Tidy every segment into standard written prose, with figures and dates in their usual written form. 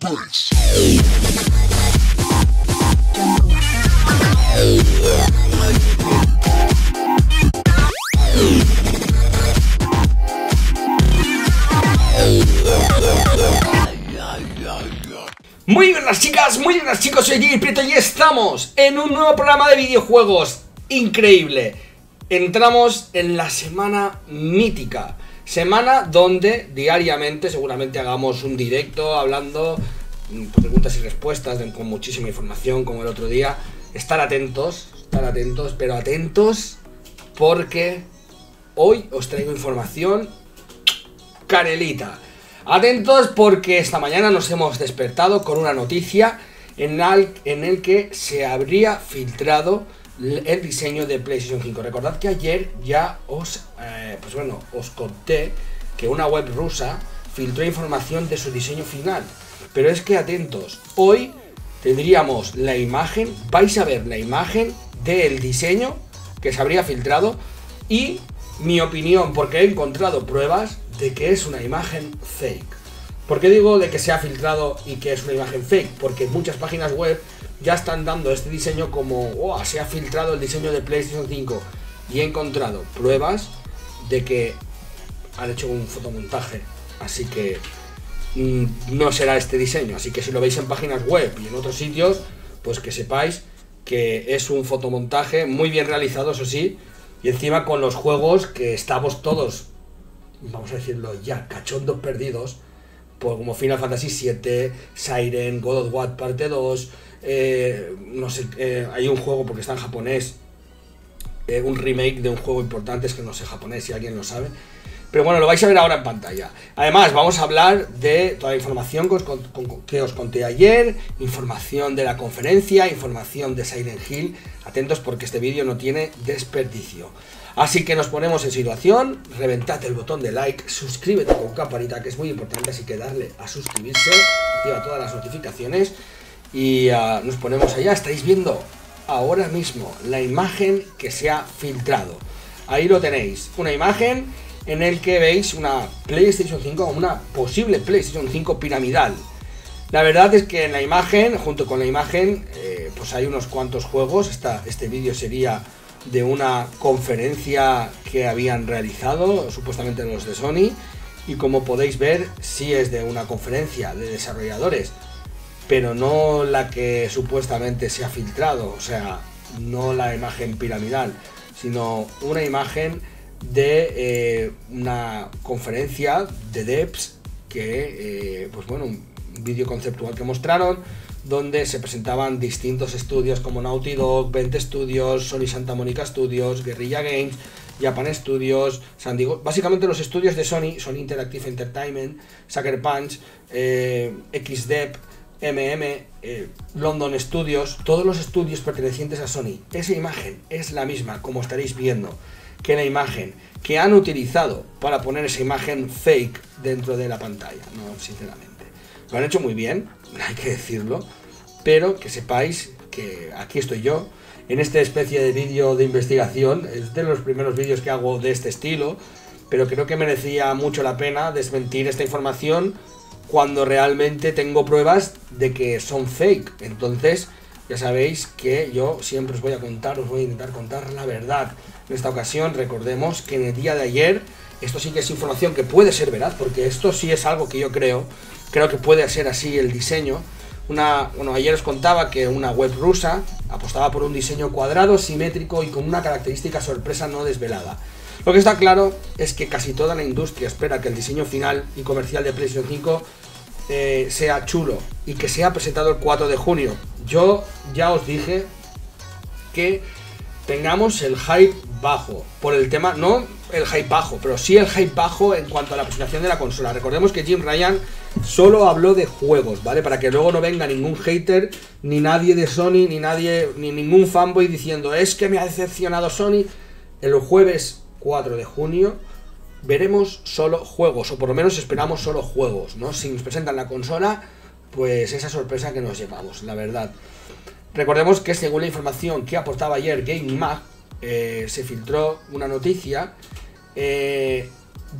bass. Muy buenas chicas, muy buenas chicos, soy Jay Prieto y estamos en un nuevo programa de videojuegos increíble. Entramos en la semana mítica, semana donde diariamente seguramente hagamos un directo hablando preguntas y respuestas con muchísima información como el otro día. Estar atentos, pero atentos porque hoy os traigo información canelita. Atentos porque esta mañana nos hemos despertado con una noticia en el que se habría filtrado el diseño de PlayStation 5. Recordad que ayer ya os conté que una web rusa filtró información de su diseño final. Pero es que atentos, hoy tendríamos la imagen, vais a ver la imagen del diseño que se habría filtrado y mi opinión, porque he encontrado pruebas de que es una imagen fake. ¿Por qué digo de que se ha filtrado y que es una imagen fake? Porque muchas páginas web ya están dando este diseño como se ha filtrado el diseño de PlayStation 5 y he encontrado pruebas de que han hecho un fotomontaje, así que no será este diseño. Así que si lo veis en páginas web y en otros sitios, pues que sepáis que es un fotomontaje muy bien realizado, eso sí, y encima con los juegos que estamos todos, vamos a decirlo ya, cachondos perdidos, como Final Fantasy VII, Siren, God of War parte 2, hay un juego porque está en japonés, un remake de un juego importante, es que no sé japonés si alguien lo sabe, pero bueno, lo vais a ver ahora en pantalla. Además vamos a hablar de toda la información que os conté ayer, información de la conferencia, información de Silent Hill. Atentos porque este vídeo no tiene desperdicio. Así que nos ponemos en situación, reventad el botón de like, suscríbete con campanita que es muy importante, así que darle a suscribirse, activa todas las notificaciones y nos ponemos allá. Estáis viendo ahora mismo la imagen que se ha filtrado. Ahí lo tenéis, una imagen en el que veis una PlayStation 5, una posible PlayStation 5 piramidal. La verdad es que en la imagen, junto con la imagen, pues hay unos cuantos juegos. Este vídeo sería de una conferencia que habían realizado, supuestamente los de Sony, y como podéis ver, sí es de una conferencia de desarrolladores, pero no la que supuestamente se ha filtrado, o sea, no la imagen piramidal, sino una imagen de una conferencia de devs que, un vídeo conceptual que mostraron donde se presentaban distintos estudios como Naughty Dog, Vent Studios, Sony Santa Monica Studios, Guerrilla Games, Japan Studios, San Diego, básicamente los estudios de Sony Interactive Entertainment, Sucker Punch, XDev, London Studios, todos los estudios pertenecientes a Sony. Esa imagen es la misma, como estaréis viendo, que la imagen que han utilizado para poner esa imagen fake dentro de la pantalla, no, sinceramente. Lo han hecho muy bien, hay que decirlo, pero que sepáis que aquí estoy yo, en esta especie de vídeo de investigación. Es de los primeros vídeos que hago de este estilo, pero creo que merecía mucho la pena desmentir esta información cuando realmente tengo pruebas de que son fake. Entonces, ya sabéis que yo siempre os voy a intentar contar la verdad. En esta ocasión, recordemos que en el día de ayer, esto sí que es información que puede ser veraz, porque esto sí es algo que yo creo que puede ser así el diseño. Ayer os contaba que una web rusa apostaba por un diseño cuadrado, simétrico y con una característica sorpresa no desvelada. Lo que está claro es que casi toda la industria espera que el diseño final y comercial de PlayStation 5 sea chulo y que sea presentado el 4 de junio. Yo ya os dije que tengamos el hype bajo por el tema, no el hype bajo, pero sí el hype bajo en cuanto a la presentación de la consola. Recordemos que Jim Ryan solo habló de juegos, ¿vale? Para que luego no venga ningún hater, ni nadie de Sony, ni ningún fanboy diciendo es que me ha decepcionado Sony. El jueves 4 de junio veremos solo juegos, o por lo menos esperamos solo juegos, ¿no? Si nos presentan la consola, pues esa sorpresa que nos llevamos, la verdad. Recordemos que según la información que aportaba ayer GameMag, se filtró una noticia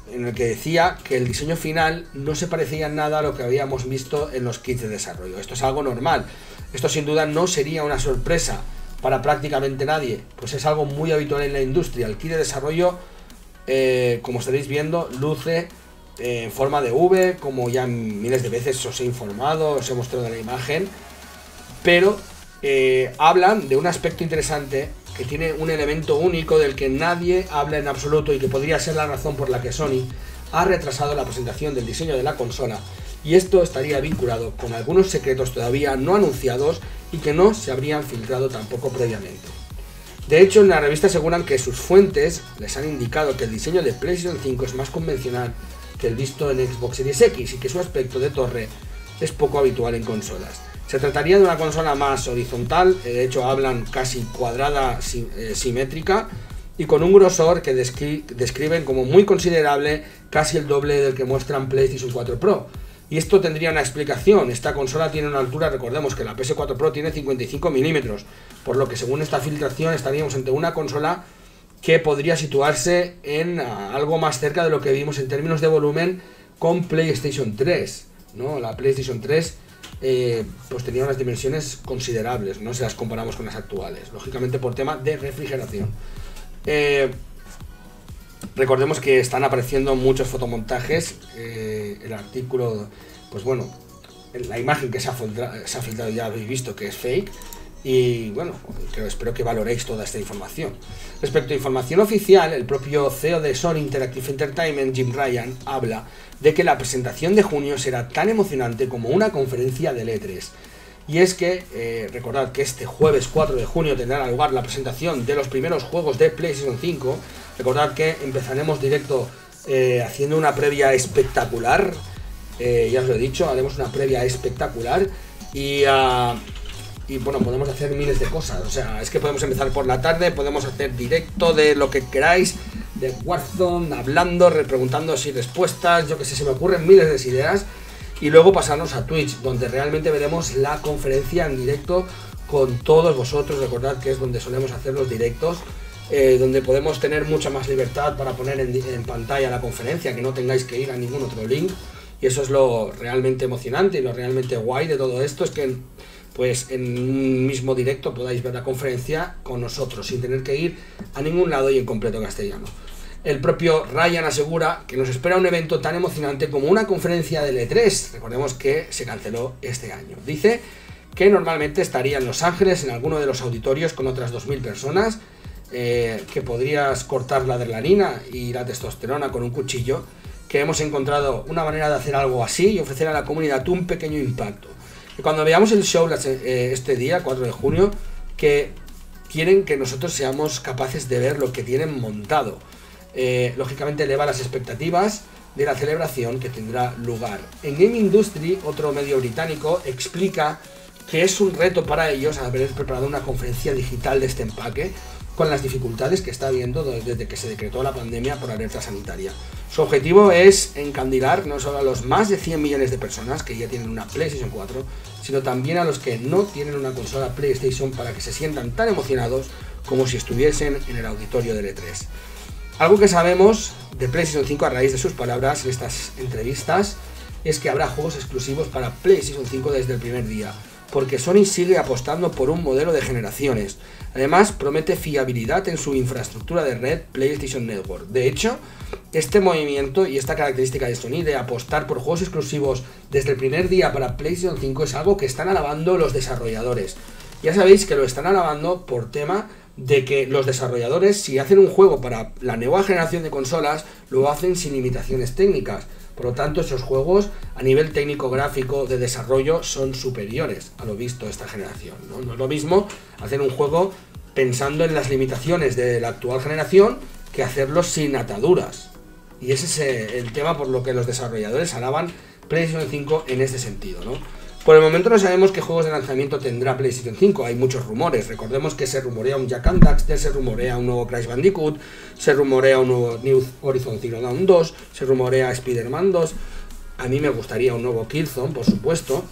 en el que decía que el diseño final no se parecía en nada a lo que habíamos visto en los kits de desarrollo. Esto es algo normal. Esto sin duda no sería una sorpresa para prácticamente nadie, pues es algo muy habitual en la industria. El kit de desarrollo, como estaréis viendo, luce en forma de V, como ya miles de veces os he informado, os he mostrado la imagen, pero hablan de un aspecto interesante que tiene un elemento único del que nadie habla en absoluto y que podría ser la razón por la que Sony ha retrasado la presentación del diseño de la consola, y esto estaría vinculado con algunos secretos todavía no anunciados y que no se habrían filtrado tampoco previamente. De hecho, en la revista aseguran que sus fuentes les han indicado que el diseño de PlayStation 5 es más convencional que el visto en Xbox Series X y que su aspecto de torre es poco habitual en consolas. Se trataría de una consola más horizontal, de hecho hablan casi cuadrada, simétrica, y con un grosor que describen como muy considerable, casi el doble del que muestran PlayStation 4 Pro. Y esto tendría una explicación. Esta consola tiene una altura, recordemos que la PS4 Pro tiene 55 milímetros, por lo que según esta filtración estaríamos ante una consola que podría situarse en algo más cerca de lo que vimos en términos de volumen con PlayStation 3, ¿no? La PlayStation 3 pues tenía unas dimensiones considerables, ¿no? Si las comparamos con las actuales, lógicamente por tema de refrigeración. Recordemos que están apareciendo muchos fotomontajes, el artículo, pues bueno, la imagen que se ha filtrado ya habéis visto que es fake, y bueno, espero que valoréis toda esta información. Respecto a información oficial, el propio CEO de Sony Interactive Entertainment, Jim Ryan, habla de que la presentación de junio será tan emocionante como una conferencia del E3. Y es que, recordad que este jueves 4 de junio tendrá lugar la presentación de los primeros juegos de PlayStation 5. Recordad que empezaremos directo haciendo una previa espectacular. Ya os lo he dicho, haremos una previa espectacular. Y bueno, podemos hacer miles de cosas. O sea, es que podemos empezar por la tarde, podemos hacer directo de lo que queráis, de Warzone, hablando, preguntando y respuestas, yo que sé, se me ocurren miles de ideas. Y luego pasarnos a Twitch, donde realmente veremos la conferencia en directo con todos vosotros. Recordad que es donde solemos hacer los directos, donde podemos tener mucha más libertad para poner en pantalla la conferencia, que no tengáis que ir a ningún otro link. Y eso es lo realmente emocionante y lo realmente guay de todo esto, es que pues en un mismo directo podáis ver la conferencia con nosotros, sin tener que ir a ningún lado y en completo castellano. El propio Ryan asegura que nos espera un evento tan emocionante como una conferencia del E3. Recordemos que se canceló este año. Dice que normalmente estaría en Los Ángeles, en alguno de los auditorios con otras 2000 personas, que podrías cortar la adrenalina y la testosterona con un cuchillo, que hemos encontrado una manera de hacer algo así y ofrecer a la comunidad un pequeño impacto. Y cuando veamos el show este día, 4 de junio, que quieren que nosotros seamos capaces de ver lo que tienen montado. Lógicamente eleva las expectativas de la celebración que tendrá lugar. En Game Industry, otro medio británico, explica que es un reto para ellos haber preparado una conferencia digital de este empaque, con las dificultades que está habiendo desde que se decretó la pandemia por alerta sanitaria. Su objetivo es encandilar no solo a los más de 100 millones de personas que ya tienen una PlayStation 4, sino también a los que no tienen una consola PlayStation, para que se sientan tan emocionados como si estuviesen en el auditorio del E3. Algo que sabemos de PlayStation 5 a raíz de sus palabras en estas entrevistas es que habrá juegos exclusivos para PlayStation 5 desde el primer día, porque Sony sigue apostando por un modelo de generaciones. Además, promete fiabilidad en su infraestructura de red PlayStation Network. De hecho, este movimiento y esta característica de Sony de apostar por juegos exclusivos desde el primer día para PlayStation 5 es algo que están alabando los desarrolladores. Ya sabéis que lo están alabando por tema de que los desarrolladores, si hacen un juego para la nueva generación de consolas, lo hacen sin limitaciones técnicas. Por lo tanto, esos juegos a nivel técnico, gráfico, de desarrollo son superiores a lo visto esta generación, ¿no? No es lo mismo hacer un juego pensando en las limitaciones de la actual generación que hacerlo sin ataduras. Y ese es el tema por lo que los desarrolladores alaban PlayStation 5 en este sentido, ¿no? Por el momento no sabemos qué juegos de lanzamiento tendrá PlayStation 5, hay muchos rumores. Recordemos que se rumorea un Jak and Daxter, se rumorea un nuevo Crash Bandicoot, se rumorea un nuevo New Horizon Zero Dawn 2, se rumorea Spider-Man 2. A mí me gustaría un nuevo Killzone, por supuesto.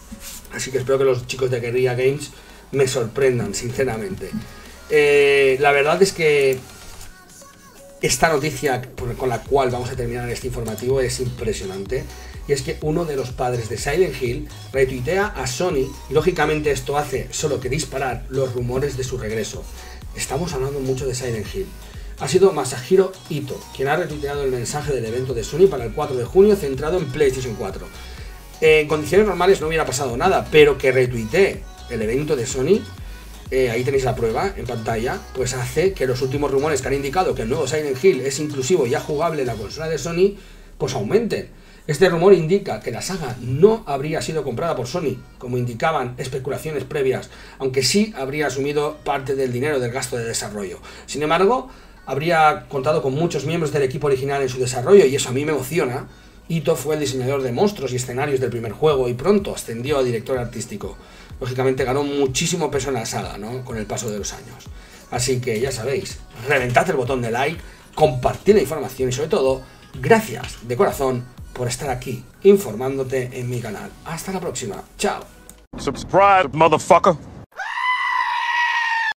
Así que espero que los chicos de Guerrilla Games me sorprendan, sinceramente. La verdad es que esta noticia con la cual vamos a terminar este informativo es impresionante. Y es que uno de los padres de Silent Hill retuitea a Sony y lógicamente esto hace solo que disparar los rumores de su regreso. Estamos hablando mucho de Silent Hill. Ha sido Masahiro Ito quien ha retuiteado el mensaje del evento de Sony para el 4 de junio centrado en PlayStation 4. En condiciones normales no hubiera pasado nada, pero que retuitee el evento de Sony, ahí tenéis la prueba en pantalla, pues hace que los últimos rumores que han indicado que el nuevo Silent Hill es inclusivo y ya jugable en la consola de Sony, pues aumenten. Este rumor indica que la saga no habría sido comprada por Sony, como indicaban especulaciones previas, aunque sí habría asumido parte del dinero del gasto de desarrollo. Sin embargo, habría contado con muchos miembros del equipo original en su desarrollo y eso a mí me emociona. Ito fue el diseñador de monstruos y escenarios del primer juego y pronto ascendió a director artístico. Lógicamente ganó muchísimo peso en la saga, ¿no?, con el paso de los años. Así que ya sabéis, reventad el botón de like, compartid la información y sobre todo, gracias de corazón por estar aquí informándote en mi canal. Hasta la próxima. Chao. Subscribe, motherfucker.